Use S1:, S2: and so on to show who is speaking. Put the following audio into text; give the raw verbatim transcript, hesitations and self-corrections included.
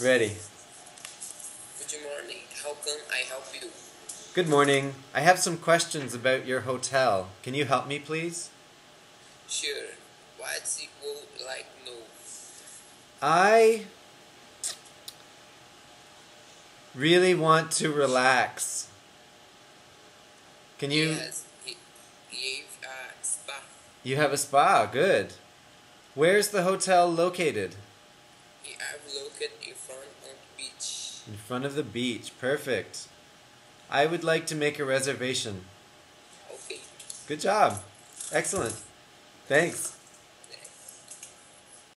S1: Ready.
S2: Good morning. How can I help you?
S1: Good morning. I have some questions about your hotel. Can you help me, please?
S2: Sure. What's you would like to know?
S1: I really want to relax. Can you...
S2: Yes, he, he have a spa.
S1: You have a spa. Good. Where's the hotel located?
S2: He have located in front of the beach.
S1: In front of the beach. Perfect. I would like to make a reservation.
S2: Okay.
S1: Good job. Excellent. Thanks.